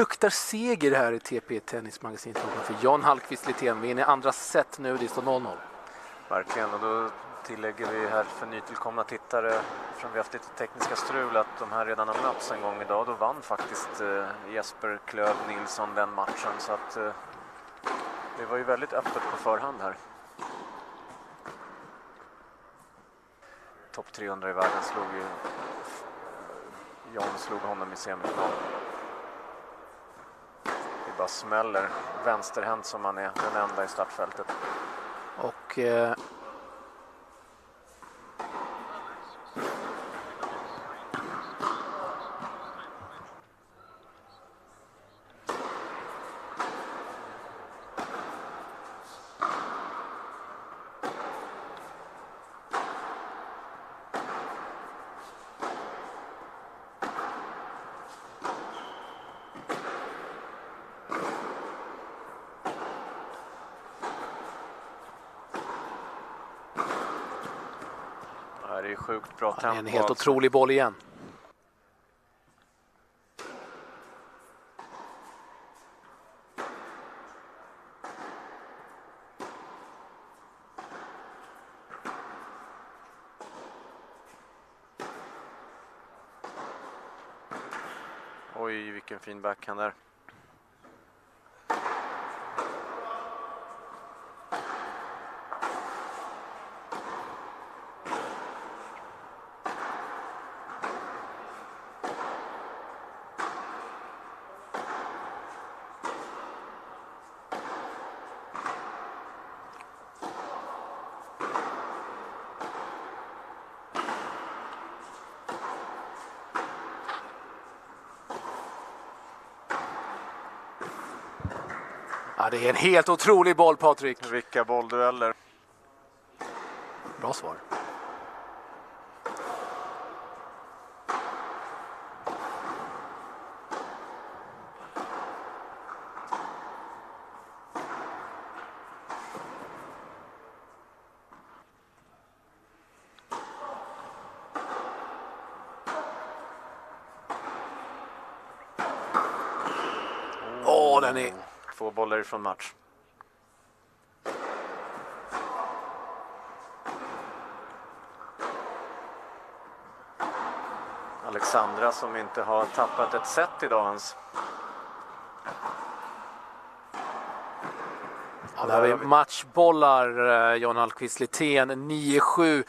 luktar seger här i TP Tennismagasinet för Jan Hallqvist Lithén. Vi är inne i andra set nu, det står 0-0. Verkligen, och då tillägger vi här för nytillkomna tittare, från vi haft lite tekniska strul, att de här redan har mötts en gång idag. Då vann faktiskt Jesper Klöv Nilsson den matchen, så att det var ju väldigt öppet på förhand här. Topp 300 i världen slog ju Jan slog honom i semifinal. Det bara smäller. Vänsterhänt som han är, den enda i startfältet. Och det är sjukt bra tempo. en helt otrolig boll igen. Oj, vilken fin backhand där. Ja, det är en helt otrolig boll, Patrik. Vilka bolldueller. Bra svar. Den är... 2 bollar ifrån match. Alexandra som inte har tappat ett set idag ens. Ja, där har vi matchbollar, Jan Hallqvist Lithén, 9-7.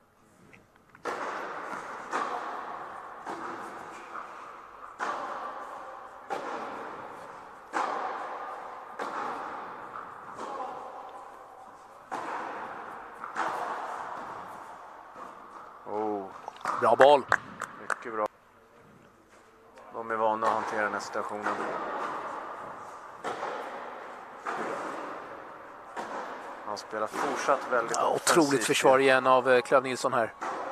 Bra boll. Mycket bra. De är vana att hantera den här situationen. Han spelar fortsatt väldigt otroligt försvar igen av Klöv Nilsson här.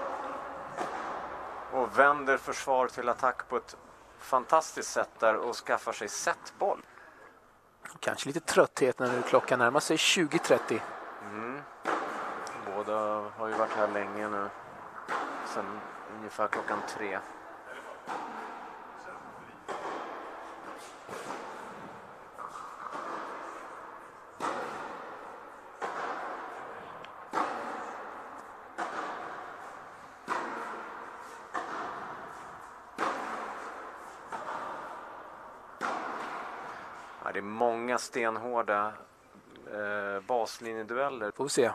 Och vänder försvar till attack på ett fantastiskt sätt där och skaffar sig setboll. Kanske lite trötthet när klockan närmar sig 20:30. Båda har ju varit här länge nu. Sen ungefär klockan 3. Ja, det är många stenhårda baslinjedueller. Får vi se.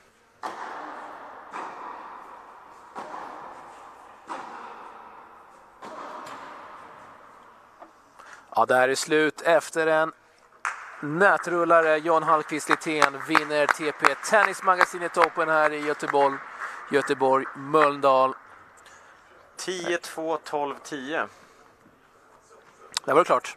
Ja, där är slut efter en nätrullare. Jan Hallqvist Lithén vinner TP Tennismagasinet Open här i Göteborg, Mölndal. 10-2, 12-10. Det var klart.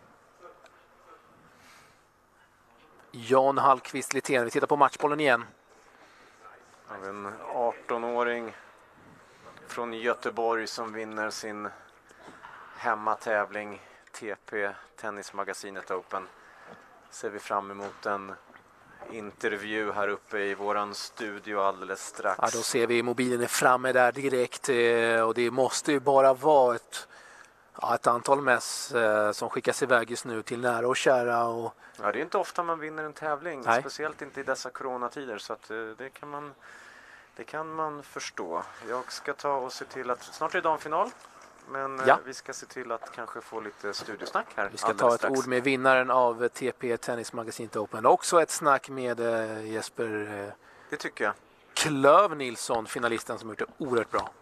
Jan Hallqvist Lithén. Vi tittar på matchbollen igen. En 18-åring från Göteborg som vinner sin hemmatävling TP Tennismagasinet Open. Ser vi fram emot en intervju här uppe i våran studio alldeles strax. Ja, då ser vi mobilen är framme där direkt och det måste ju bara vara ett Ja, ett antal mess som skickas iväg just nu till nära och kära. Och... Ja, det är inte ofta man vinner en tävling, Nej. speciellt inte i dessa coronatider, så att det kan man förstå. Jag ska ta och se till att snart är det damfinal, men vi ska se till att kanske få lite studiosnack här. Vi ska ta ett ord med vinnaren av TP Tennis Magasinet Open. Också ett snack med Jesper det tycker jag. Klöv Nilsson, finalisten som gjort det oerhört bra.